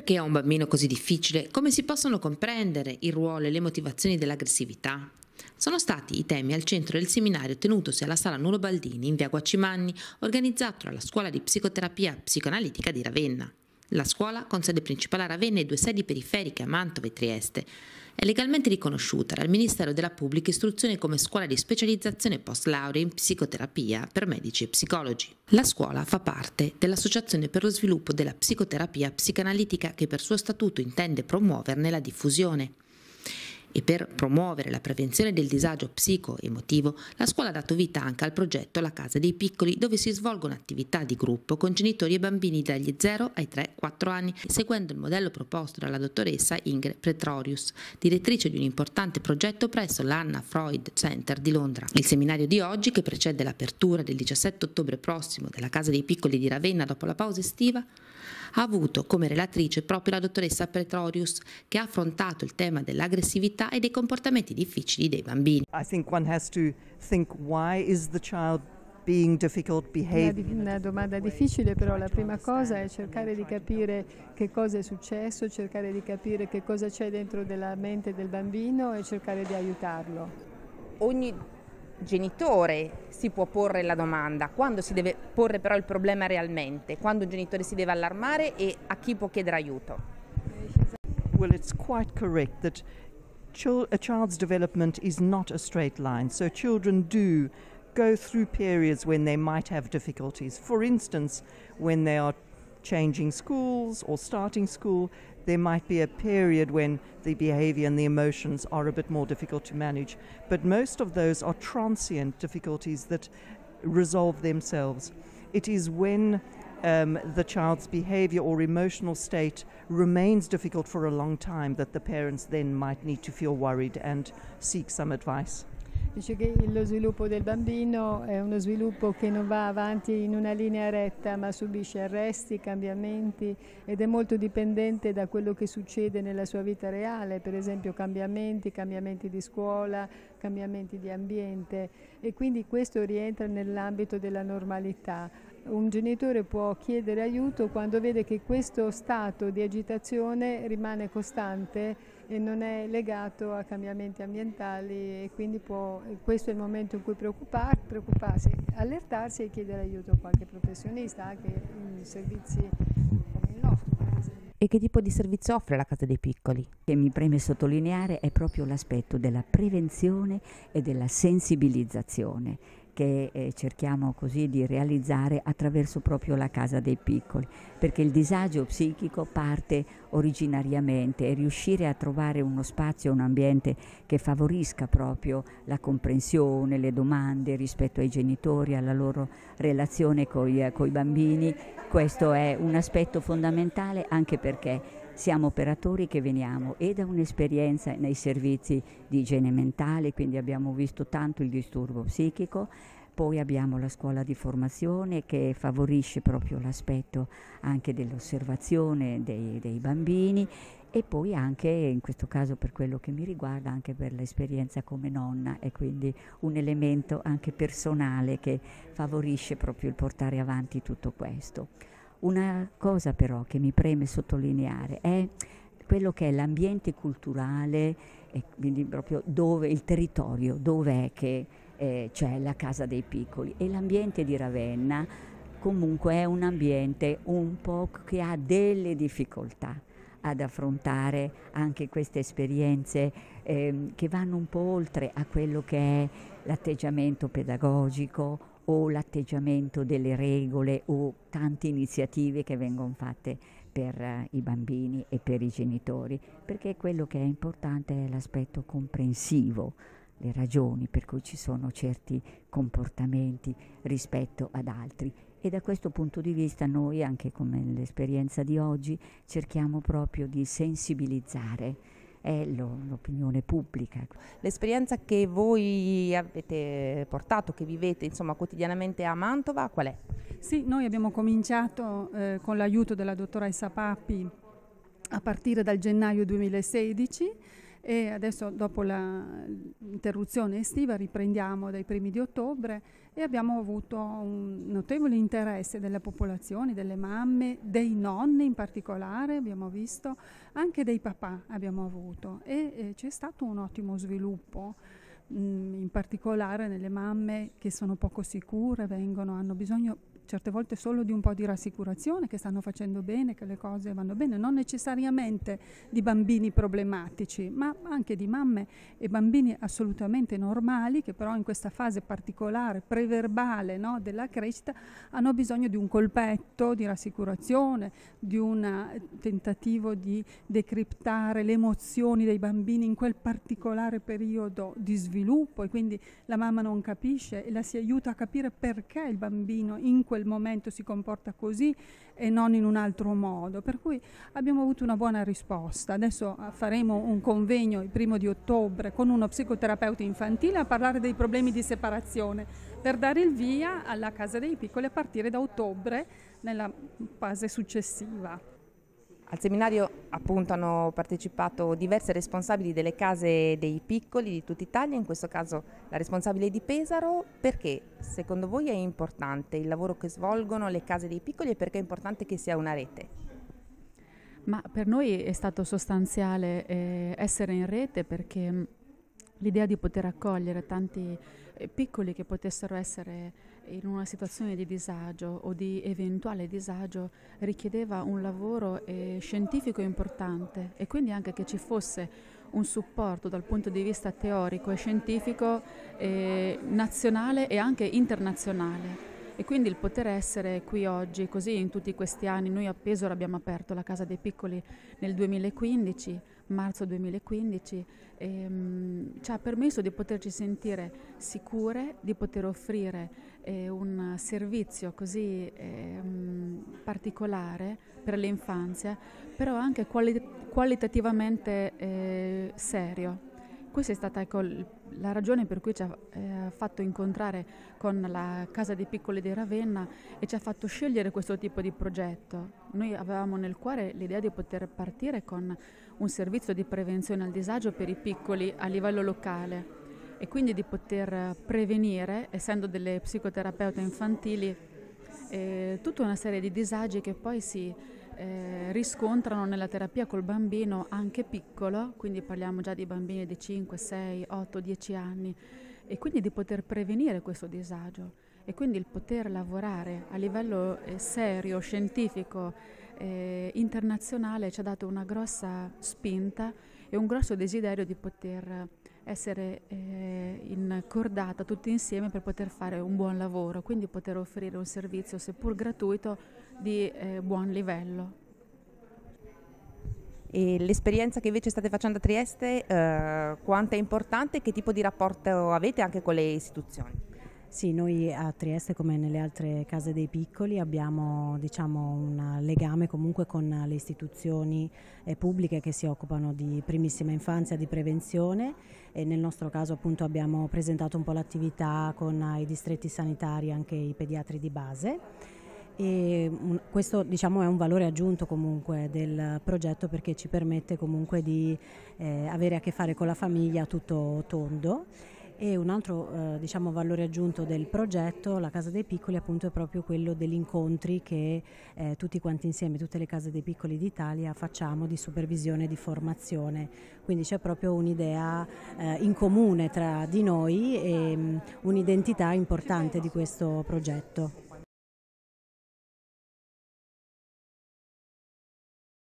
Perché a un bambino così difficile? Come si possono comprendere il ruolo e le motivazioni dell'aggressività? Sono stati i temi al centro del seminario tenutosi alla Sala Nuolo Baldini in via Guacimanni, organizzato dalla Scuola di Psicoterapia Psicoanalitica di Ravenna. La scuola, con sede principale a Ravenna e 2 sedi periferiche a Mantova e Trieste, è legalmente riconosciuta dal Ministero della Pubblica Istruzione come scuola di specializzazione post-laurea in psicoterapia per medici e psicologi. La scuola fa parte dell'Associazione per lo sviluppo della psicoterapia psicanalitica che per suo statuto intende promuoverne la diffusione. E per promuovere la prevenzione del disagio psico-emotivo, la scuola ha dato vita anche al progetto La Casa dei Piccoli, dove si svolgono attività di gruppo con genitori e bambini dagli 0 ai 3-4 anni, seguendo il modello proposto dalla dottoressa Ingrid Pretorius, direttrice di un importante progetto presso l'Anna Freud Center di Londra. Il seminario di oggi, che precede l'apertura del 17 ottobre prossimo della Casa dei Piccoli di Ravenna dopo la pausa estiva, ha avuto come relatrice proprio la dottoressa Pretorius, che ha affrontato il tema dell'aggressività e dei comportamenti difficili dei bambini. I think one has to think, why is the child being difficult behaving? Una domanda difficile, però la prima cosa è cercare di capire che cosa è successo, cercare di capire che cosa c'è dentro della mente del bambino e cercare di aiutarlo. Ogni genitore si può porre la domanda, quando si deve porre però il problema realmente, quando un genitore si deve allarmare e a chi può chiedere aiuto. Well, it's quite correct that a child's development is not a straight line, so children do go through periods when they might have difficulties. For instance, when they are changing schools or starting school, there might be a period when the behavior and the emotions are a bit more difficult to manage. But most of those are transient difficulties that resolve themselves. It is when the child's behavior or emotional state remains difficult for a long time that the parents then might need to feel worried and seek some advice. Dice che lo sviluppo del bambino è uno sviluppo che non va avanti in una linea retta, ma subisce arresti, cambiamenti ed è molto dipendente da quello che succede nella sua vita reale, per esempio cambiamenti di scuola, cambiamenti di ambiente, e quindi questo rientra nell'ambito della normalità. Un genitore può chiedere aiuto quando vede che questo stato di agitazione rimane costante e non è legato a cambiamenti ambientali, e quindi questo è il momento in cui preoccuparsi, allertarsi e chiedere aiuto a qualche professionista, anche in servizi come il nostro, per esempio. E che tipo di servizio offre la Casa dei Piccoli? Che mi preme sottolineare è proprio l'aspetto della prevenzione e della sensibilizzazione che cerchiamo così di realizzare attraverso proprio la Casa dei Piccoli, perché il disagio psichico parte originariamente e riuscire a trovare uno spazio, un ambiente che favorisca proprio la comprensione, le domande rispetto ai genitori, alla loro relazione coi bambini, questo è un aspetto fondamentale, anche perché siamo operatori che veniamo e da un'esperienza nei servizi di igiene mentale, quindi abbiamo visto tanto il disturbo psichico, poi abbiamo la scuola di formazione che favorisce proprio l'aspetto anche dell'osservazione dei bambini, e poi anche, in questo caso per quello che mi riguarda, anche per l'esperienza come nonna, e quindi un elemento anche personale che favorisce proprio il portare avanti tutto questo. Una cosa però che mi preme sottolineare è quello che è l'ambiente culturale, e quindi proprio dove il territorio, dove è che c'è la Casa dei Piccoli, e l'ambiente di Ravenna comunque è un ambiente un po' che ha delle difficoltà ad affrontare anche queste esperienze che vanno un po' oltre a quello che è l'atteggiamento pedagogico o l'atteggiamento delle regole o tante iniziative che vengono fatte per i bambini e per i genitori, perché quello che è importante è l'aspetto comprensivo, le ragioni per cui ci sono certi comportamenti rispetto ad altri. E da questo punto di vista noi, anche come l'esperienza di oggi, cerchiamo proprio di sensibilizzare l'opinione pubblica. L'esperienza che voi avete portato, che vivete insomma quotidianamente a Mantova, qual è? Sì, noi abbiamo cominciato con l'aiuto della dottoressa Pappi a partire dal gennaio 2016 e adesso dopo l'interruzione estiva riprendiamo dai primi di ottobre e abbiamo avuto un notevole interesse della popolazione, delle mamme, dei nonni in particolare abbiamo visto, anche dei papà abbiamo avuto e c'è stato un ottimo sviluppo. In particolare nelle mamme che sono poco sicure, hanno bisogno certe volte solo di un po' di rassicurazione, che stanno facendo bene, che le cose vanno bene, non necessariamente di bambini problematici, ma anche di mamme e bambini assolutamente normali che però in questa fase particolare, preverbale, no, della crescita hanno bisogno di un colpetto di rassicurazione, di un tentativo di decriptare le emozioni dei bambini in quel particolare periodo di sviluppo, e quindi la mamma non capisce e la si aiuta a capire perché il bambino in quel momento si comporta così e non in un altro modo, per cui abbiamo avuto una buona risposta. Adesso faremo un convegno il 1° di ottobre con uno psicoterapeuta infantile a parlare dei problemi di separazione, per dare il via alla Casa dei Piccoli a partire da ottobre nella fase successiva. Al seminario appunto hanno partecipato diversi responsabili delle case dei piccoli di tutta Italia, in questo caso la responsabile di Pesaro. Perché secondo voi è importante il lavoro che svolgono le case dei piccoli e perché è importante che sia una rete? Ma per noi è stato sostanziale essere in rete, perché l'idea di poter accogliere tanti piccoli che potessero essere in una situazione di disagio o di eventuale disagio richiedeva un lavoro scientifico importante, e quindi anche che ci fosse un supporto dal punto di vista teorico e scientifico nazionale e anche internazionale. E quindi il poter essere qui oggi, così in tutti questi anni, noi a Pesaro abbiamo aperto la Casa dei Piccoli nel 2015, marzo 2015, ci ha permesso di poterci sentire sicure, di poter offrire un servizio così particolare per l'infanzia, però anche qualitativamente serio. Questa è stata la ragione per cui ci ha fatto incontrare con la Casa dei Piccoli di Ravenna e ci ha fatto scegliere questo tipo di progetto. Noi avevamo nel cuore l'idea di poter partire con un servizio di prevenzione al disagio per i piccoli a livello locale e quindi di poter prevenire, essendo delle psicoterapeute infantili, tutta una serie di disagi che poi si riscontrano nella terapia col bambino anche piccolo, quindi parliamo già di bambini di 5, 6, 8, 10 anni, e quindi di poter prevenire questo disagio e quindi il poter lavorare a livello serio, scientifico, internazionale ci ha dato una grossa spinta e un grosso desiderio di poter essere in cordata tutti insieme per poter fare un buon lavoro, quindi poter offrire un servizio seppur gratuito di buon livello. E l'esperienza che invece state facendo a Trieste, quanto è importante e che tipo di rapporto avete anche con le istituzioni? Sì, noi a Trieste, come nelle altre case dei piccoli, abbiamo un legame comunque con le istituzioni pubbliche che si occupano di primissima infanzia, di prevenzione, e nel nostro caso appunto abbiamo presentato un po' l'attività con i distretti sanitari, anche i pediatri di base. E questo è un valore aggiunto comunque del progetto, perché ci permette comunque di avere a che fare con la famiglia a tutto tondo. E un altro valore aggiunto del progetto, la Casa dei Piccoli, appunto, è proprio quello degli incontri che tutti quanti insieme, tutte le case dei piccoli d'Italia, facciamo di supervisione e di formazione. Quindi c'è proprio un'idea in comune tra di noi e un'identità importante di questo progetto.